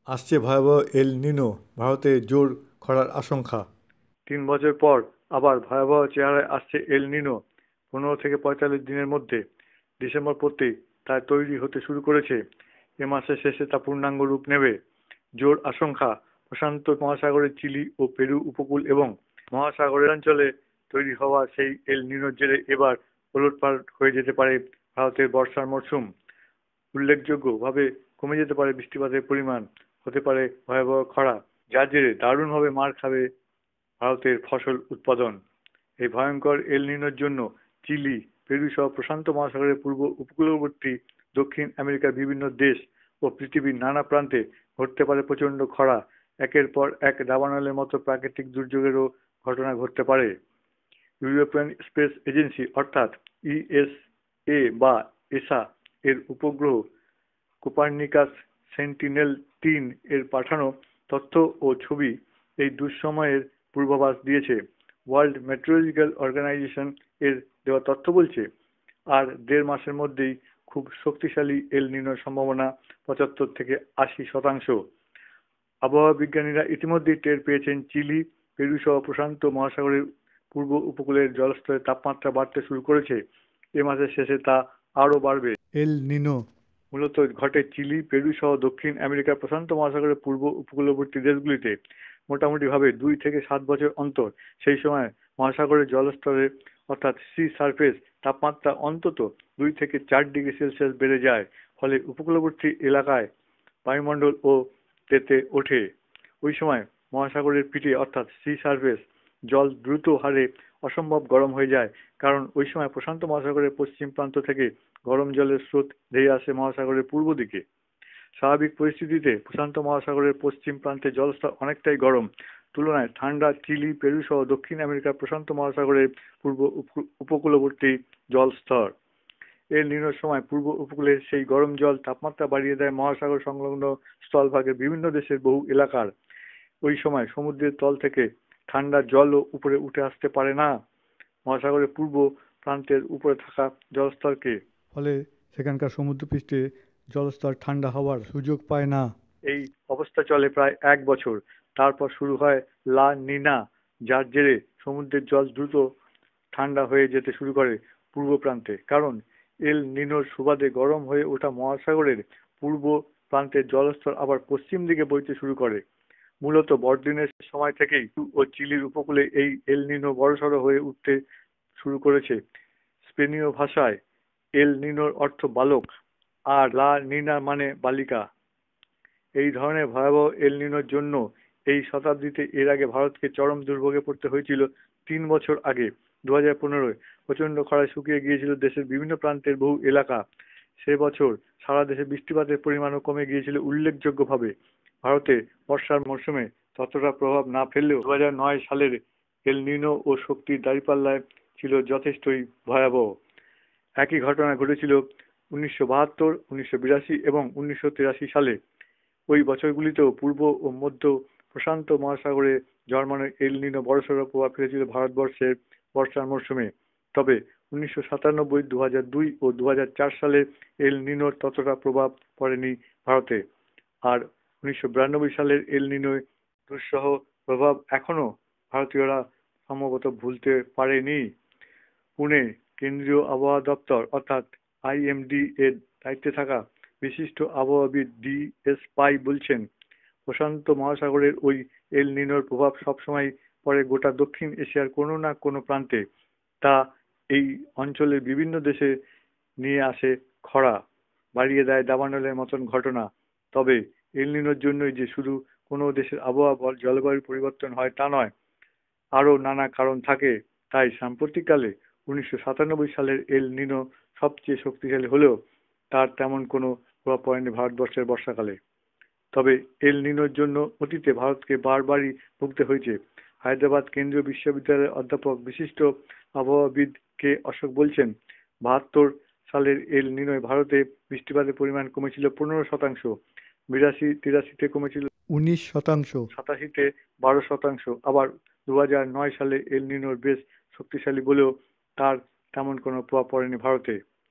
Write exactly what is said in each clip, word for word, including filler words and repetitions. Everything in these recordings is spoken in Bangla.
আসছে ভয়াবহ এল নিনো, ভারতে জোর খরার আশঙ্কা। তিন বছর পর আবার ভয়াবহ চেহারায় আসছে এল নিনো। পনেরো থেকে পঁয়তাল্লিশ দিনের মধ্যে ডিসেম্বর পড়তেই তা তৈরি হতে শুরু করেছে। এ মাসের শেষে তা পূর্ণাঙ্গ রূপ নেবে। জোর আশঙ্কা, প্রশান্ত মহাসাগরের চিলি ও পেরু উপকূল এবং মহাসাগরের অঞ্চলে তৈরি হওয়া সেই এল নিনোর জেরে এবার ওলটপালট হয়ে যেতে পারে ভারতের বর্ষার মরশুম। উল্লেখযোগ্যভাবে কমে যেতে পারে বৃষ্টিপাতের পরিমাণ, হতে পারে ভয়াবহ খরা, যার জেরে দারুণভাবে মার খাবে ভারতের ফসল উৎপাদন। এই ভয়ঙ্কর এল নিনোর জন্য চিলি, পেরু সহ প্রশান্ত মহাসাগরের পূর্ব উপকূলবর্তী দক্ষিণ আমেরিকার বিভিন্ন দেশ ও পৃথিবীর নানা প্রান্তে ঘটতে পারে প্রচণ্ড খরা। একের পর এক দাবানলের মতো প্রাকৃতিক দুর্যোগেরও ঘটনা ঘটতে পারে। ইউরোপিয়ান স্পেস এজেন্সি অর্থাৎ ইএসএ বা এসা এর উপগ্রহ কোপার্নিকাস সেন্টিনেল তিন এর পাঠানো তথ্য ও ছবি এই দুঃসময়ের পূর্বাভাস দিয়েছে। ওয়ার্ল্ড মেট্রোলজিক্যাল অর্গানাইজেশন এর দেওয়া তথ্য বলছে, আর দেড় মাসের মধ্যেই খুব শক্তিশালী এল নিনোর সম্ভাবনা পঁচাত্তর থেকে আশি শতাংশ। আবহাওয়া বিজ্ঞানীরা ইতিমধ্যেই টের পেয়েছেন চিলি, পেরু সহ প্রশান্ত মহাসাগরের পূর্ব উপকূলের জলস্তরের তাপমাত্রা বাড়তে শুরু করেছে। এ মাসের শেষে তা আরও বাড়বে। এল নিনো মূলত ঘটে চিলি, পেরু সহ দক্ষিণ আমেরিকার প্রশান্ত মহাসাগরের পূর্ব উপকূলবর্তী দেশগুলিতে মোটামুটিভাবে দুই থেকে সাত বছর অন্তর। সেই সময় মহাসাগরের জলস্তরের অর্থাৎ সি সারফেস তাপমাত্রা অন্তত দুই থেকে চার ডিগ্রি সেলসিয়াস বেড়ে যায়। ফলে উপকূলবর্তী এলাকায় বায়ুমণ্ডল ও তেতে ওঠে। ওই সময় মহাসাগরের পিঠে অর্থাৎ সি সারফেস জল দ্রুত হারে অসম্ভব গরম হয়ে যায়, কারণ ওই সময় প্রশান্ত মহাসাগরের পশ্চিম প্রান্ত থেকে গরম জলের স্রোত ধেয়ে আসে মহাসাগরের পূর্ব দিকে। স্বাভাবিক পরিস্থিতিতে প্রশান্ত মহাসাগরের পশ্চিম প্রান্তে জলস্তর অনেকটাই গরম, তুলনায় ঠান্ডা চিলি, পেরু সহ দক্ষিণ আমেরিকার প্রশান্ত মহাসাগরের পূর্ব উপকূলবর্তী জলস্তর। এর নিম্ন সময় পূর্ব উপকূলের সেই গরম জল তাপমাত্রা বাড়িয়ে দেয় মহাসাগর সংলগ্ন স্থলভাগের বিভিন্ন দেশের বহু এলাকার। ওই সময় সমুদ্রের তল থেকে ঠান্ডা জলও উপরে উঠে আসতে পারে না মহাসাগরের পূর্ব প্রান্তের উপরে থাকা জলস্তরকে, ফলে সেখানকার সমুদ্রপৃষ্ঠে জলস্তর ঠান্ডা হওয়ার সুযোগ পায় না। এই অবস্থা চলে প্রায় এক বছর। তারপর শুরু হয় লা নিনা, যার জেরে সমুদ্রের জল দ্রুত ঠান্ডা হয়ে যেতে শুরু করে পূর্ব প্রান্তে, কারণ এল নিনোর সুবাদে গরম হয়ে ওঠা মহাসাগরের পূর্ব প্রান্তের জলস্তর আবার পশ্চিম দিকে বইতে শুরু করে। মূলত বড়দিনের সময় থেকেই পেরু ও চিলির উপকূলে এই এল নিনো বড়সড় হয়ে উঠতে শুরু করেছে। স্পেনীয় ভাষায় এল নিনোর অর্থ বালক, আর লা নিনা মানে বালিকা। এই ধরনের ভয়াবহ এল নিনোর জন্য এই শতাব্দীতে এর আগে ভারতকে চরম দুর্ভোগে পড়তে হয়েছিল। তিন বছর আগে দু হাজার পনেরোয় প্রচণ্ড খরায় শুকিয়ে গিয়েছিল দেশের বিভিন্ন প্রান্তের বহু এলাকা। সে বছর সারা দেশে বৃষ্টিপাতের পরিমাণও কমে গিয়েছিল উল্লেখযোগ্যভাবে। ভারতে বর্ষার মরশুমে ততটা প্রভাব না ফেললেও দু হাজার নয় সালের এল নিনো ও শক্তির দাঁড়িপাল্লায় ছিল যথেষ্টই ভয়াবহ। একই ঘটনা ঘটেছিল উনিশশো বাহাত্তর, উনিশশো বিরাশি এবং উনিশশো তিরাশি সালে। ওই বছরগুলিতেও পূর্ব ও মধ্য প্রশান্ত মহাসাগরে জন্মানো এল নিনো বড়সড় প্রভাব ফেলেছিল ভারতবর্ষের বর্ষার মরশুমে। তবে উনিশশো সাতানব্বই, দু হাজার দুই ও দু হাজার চার সালে এল নিনোর ততটা প্রভাব পড়েনি ভারতে। আর উনিশশো বিরানব্বই সালের এল নিনোর দুঃসহ প্রভাব এখনো ভারতীয়রা সম্ভবত ভুলতে পারেনি। পুনে কেন্দ্রীয় আবহাওয়া দপ্তর অর্থাৎ আইএমডি এর দায়িত্বে থাকা বিশিষ্ট আবহাওয়াবিদ ডি এস পাই বলছেন, প্রশান্ত মহাসাগরের ওই এল নিনোর প্রভাব সবসময় পড়ে গোটা দক্ষিণ এশিয়ার কোনো না কোনো প্রান্তে। তা এই অঞ্চলের বিভিন্ন দেশে নিয়ে আসে খরা, বাড়িয়ে দেয় দাবানলের মতন ঘটনা। তবে এল নিনোর জন্যই যে শুধু কোনো দেশের আবহাওয়া জলবায়ু পরিবর্তন হয় তা নয়, আরও নানা কারণ থাকে। তাই সাম্প্রতিককালে উনিশশো সাতানব্বই সালের এল নিনো সবচেয়ে শক্তিশালী হলেও তার তেমন কোনো প্রভাব পড়েনি ভারতবর্ষের বর্ষাকালে। তবে এল নিনোর জন্য অতীতে ভারতকে বারবারই ভুগতে হয়েছে। হায়দ্রাবাদ কেন্দ্রীয় বিশ্ববিদ্যালয়ের অধ্যাপক বিশিষ্ট আবহাওয়াবিদ কে অশোক বলছেন, বাহাত্তর সালের এল নিনোয় ভারতে বৃষ্টিপাতের পরিমাণ কমেছিল পনেরো শতাংশ, বিরাশি তিরাশিতে কমেছিল উনিশ শতাংশ, সাতাশিতে বারো শতাংশ। আবার দু হাজার নয় সালে এল নিনোর বেশ শক্তিশালী বলেও তার তেমন কোনো প্রভাব পড়েনি ভারতে।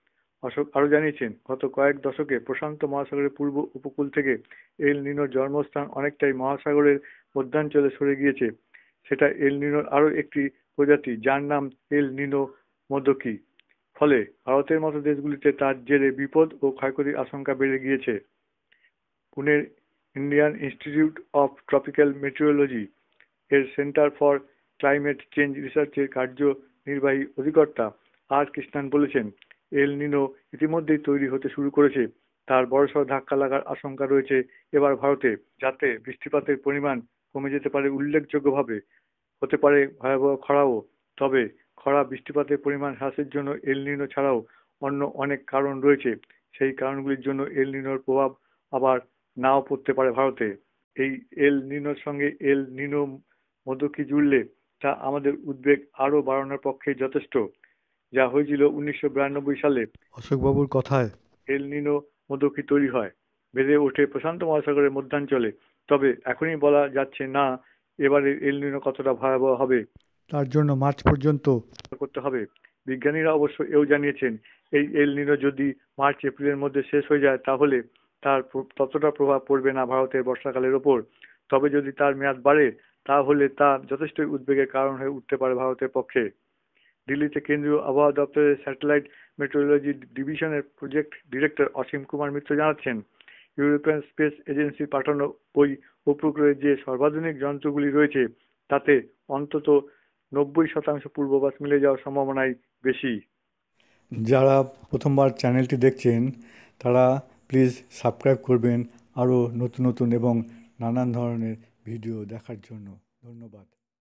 অশোক আরও জানিয়েছেন, গত কয়েক দশকে প্রশান্ত মহাসাগরের পূর্ব উপকূল থেকে এল নিনোর জন্মস্থান অনেকটাই মহাসাগরের মধ্যাঞ্চলে সরে গিয়েছে। সেটা এল নিনোর আরও একটি প্রজাতি, যার নাম এল নিনো মোদকি। ফলে ভারতের মতো দেশগুলিতে তার জেরে বিপদ ও ক্ষয়ক্ষতির আশঙ্কা বেড়ে গিয়েছে। পুনের Indian Institute of Tropical Meteorology এর সেন্টার ফর ক্লাইমেট চেঞ্জ রিসার্চের কার্যনির্বাহী অধিকর্তা আর কৃষ্ণান বলেছেন, এল নিনো ইতিমধ্যেই তৈরি হতে শুরু করেছে। তার বড়সড় ধাক্কা লাগার আশঙ্কা রয়েছে এবার ভারতে, যাতে বৃষ্টিপাতের পরিমাণ কমে যেতে পারে উল্লেখযোগ্যভাবে। হতে পারে ভয়াবহ খরাও। তবে খরা, বৃষ্টিপাতের পরিমাণ হ্রাসের জন্য এল নিনো ছাড়াও অন্য অনেক কারণ রয়েছে। সেই কারণগুলির জন্য এল নিনোর প্রভাব আবার নাও পড়তে পারে ভারতে। এই এল নিনোর সঙ্গে এল নিনো মোদকি জুড়লে তা আমাদের উদ্বেগ আরও বাড়ানোর পক্ষে যথেষ্ট। যা হয়েছিল উনিশশো বিরানব্বই সালে অশোকবাবুর কথায়, এল নিনো মোদকি তৈরি হয়, বেড়ে ওঠে প্রশান্ত মহাসাগরের মধ্যাঞ্চলে। তবে এখনই বলা যাচ্ছে না এবারে এল নিনো কতটা ভয়াবহ হবে। তার জন্য মার্চ পর্যন্ত করতে হবে। বিজ্ঞানীরা অবশ্য এও জানিয়েছেন, এই এল নিনো যদি মার্চ এপ্রিলের মধ্যে শেষ হয়ে যায় তাহলে তার ততটা প্রভাব পড়বে না ভারতের বর্ষাকালের ওপর। তবে যদি তার মেয়াদ বাড়ে তাহলে তা যথেষ্টই উদ্বেগের কারণ হয়ে উঠতে পারে ভারতের পক্ষে। দিল্লিতে কেন্দ্রীয় আবহাওয়া দপ্তরের স্যাটেলাইট মেট্রোলজি ডিভিশনের প্রজেক্ট ডিরেক্টর অসীম কুমার মিত্র জানাচ্ছেন, ইউরোপিয়ান স্পেস এজেন্সির পাঠানো ওই উপগ্রহে যে সর্বাধুনিক যন্ত্রগুলি রয়েছে তাতে অন্তত নব্বই শতাংশ পূর্বাভাস মিলে যাওয়ার সম্ভাবনাই বেশি। যারা প্রথমবার চ্যানেলটি দেখছেন তারা প্লিজ সাবস্ক্রাইব করবেন আরও নতুন নতুন এবং নানান ধরনের ভিডিও দেখার জন্য। ধন্যবাদ।